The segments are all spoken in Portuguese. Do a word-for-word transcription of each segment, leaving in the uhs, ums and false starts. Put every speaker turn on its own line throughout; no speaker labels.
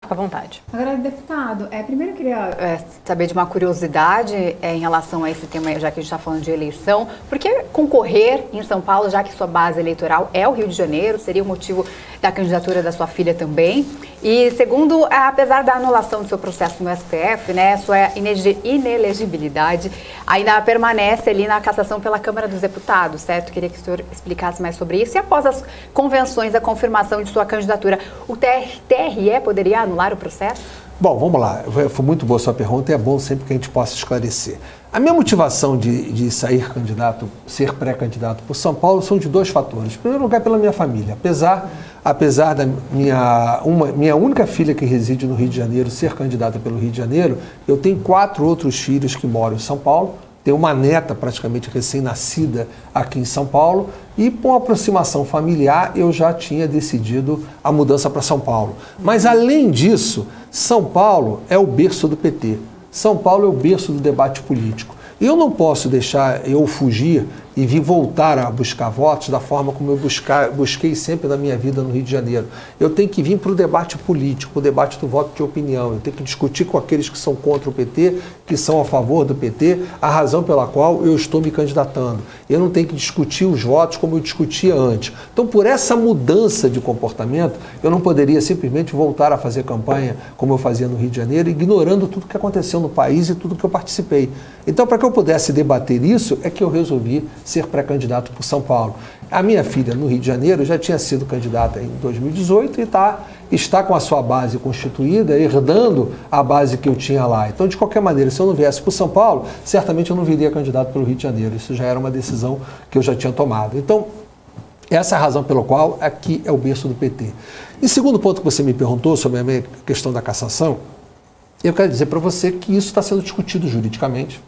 À vontade.
Agora, deputado, é, primeiro eu queria
é, saber de uma curiosidade é, em relação a esse tema, já que a gente está falando de eleição. Por que concorrer em São Paulo, já que sua base eleitoral é o Rio de Janeiro? Seria o motivo da candidatura da sua filha também? E segundo, apesar da anulação do seu processo no S T F, né, sua inelegibilidade ainda permanece ali na cassação pela Câmara dos Deputados, certo? Queria que o senhor explicasse mais sobre isso. E após as convenções, a confirmação de sua candidatura, o T R E poderia anular o processo?
Bom, vamos lá. Foi muito boa a sua pergunta e é bom sempre que a gente possa esclarecer. A minha motivação de, de sair candidato, ser pré-candidato por São Paulo são de dois fatores. Em primeiro lugar, pela minha família. Apesar, apesar da minha, uma, minha única filha que reside no Rio de Janeiro ser candidata pelo Rio de Janeiro, eu tenho quatro outros filhos que moram em São Paulo. Tenho uma neta praticamente recém-nascida aqui em São Paulo e, com a aproximação familiar, eu já tinha decidido a mudança para São Paulo. Mas, além disso, São Paulo é o berço do P T. São Paulo é o berço do debate político. Eu não posso deixar eu fugir e vir voltar a buscar votos da forma como eu buscar, busquei sempre na minha vida no Rio de Janeiro. Eu tenho que vir para o debate político, o debate do voto de opinião. Eu tenho que discutir com aqueles que são contra o P T, que são a favor do P T, a razão pela qual eu estou me candidatando. Eu não tenho que discutir os votos como eu discutia antes. Então, por essa mudança de comportamento, eu não poderia simplesmente voltar a fazer campanha como eu fazia no Rio de Janeiro, ignorando tudo que aconteceu no país e tudo que eu participei. Então, para que eu pudesse debater isso, é que eu resolvi ser pré-candidato por São Paulo. A minha filha, no Rio de Janeiro, já tinha sido candidata em dois mil e dezoito e tá, está com a sua base constituída, herdando a base que eu tinha lá. Então, de qualquer maneira, se eu não viesse por São Paulo, certamente eu não viria candidato pelo Rio de Janeiro. Isso já era uma decisão que eu já tinha tomado. Então, essa é a razão pela qual aqui é o berço do P T. E segundo ponto que você me perguntou sobre a minha questão da cassação, eu quero dizer para você que isso está sendo discutido juridicamente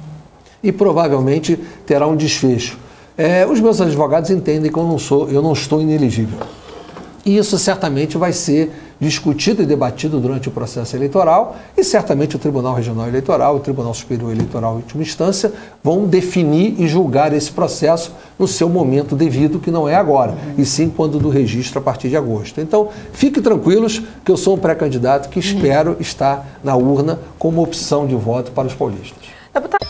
e provavelmente terá um desfecho. É, os meus advogados entendem que eu não, sou, eu não estou inelegível. E isso certamente vai ser discutido e debatido durante o processo eleitoral e certamente o Tribunal Regional Eleitoral, o Tribunal Superior Eleitoral em última instância, vão definir e julgar esse processo no seu momento devido, que não é agora, e sim quando do registro a partir de agosto. Então, fiquem tranquilos que eu sou um pré-candidato que espero estar na urna como opção de voto para os paulistas.
Deputado...